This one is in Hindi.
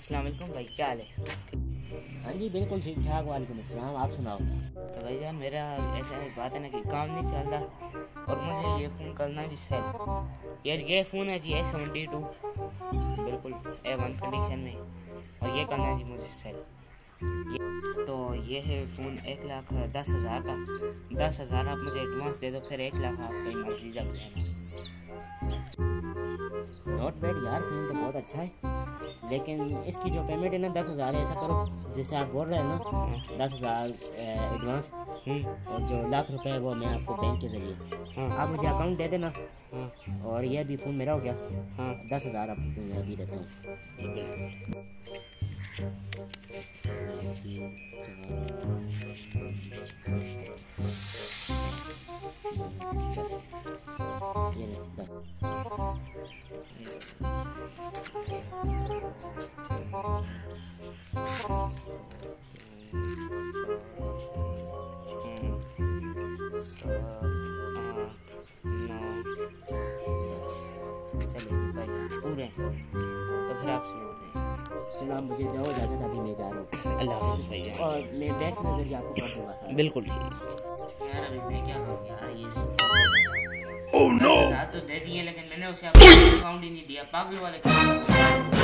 अस्सलाम वालेकुम भाई, क्या हाल है? हाँ जी बिल्कुल ठीक ठाक। वालेकुम अस्सलाम। आप सुनाओ। तो भाई जान, मेरा ऐसा बात है ना कि काम नहीं चल रहा और मुझे ये फ़ोन करना जी सर। ये फ़ोन है जी A72, बिल्कुल A1 कंडीशन में, और ये करना है जी मुझे सर। तो ये है फ़ोन 1,10,000 का। 10,000 आप मुझे एडवांस दे दो, फिर 1,00,000 आपकी मर्जी जब देना। नॉट बैड यार, फ़ोन तो बहुत अच्छा है, लेकिन इसकी जो पेमेंट है ना 10,000 है। ऐसा करो जैसे आप बोल रहे हैं ना 10,000 एडवांस, और जो ₹1,00,000 है वो मैं आपको बैंक के ज़रिए आप मुझे अकाउंट दे देना। और ये भी फ़ोन मेरा हो गया। 10,000 आपको मैं अभी देता हूँ। ये ले, 10। चलिए भाई पूरे हैं, तो फिर आप सुनो। चलो आप मुझे दो इजाज़त, अभी मैं जा रहा हूँ। अल्लाह हाफ़िज़ भाई। और मैं बैंक के ज़रिए आपको कर दूँगा। बिल्कुल ठीक है यार। अभी मैं क्या करूँ यार, ये 10,000 तो दे दिए, लेकिन मैंने उसे अकाउंट ही नहीं दिया। पागल वाले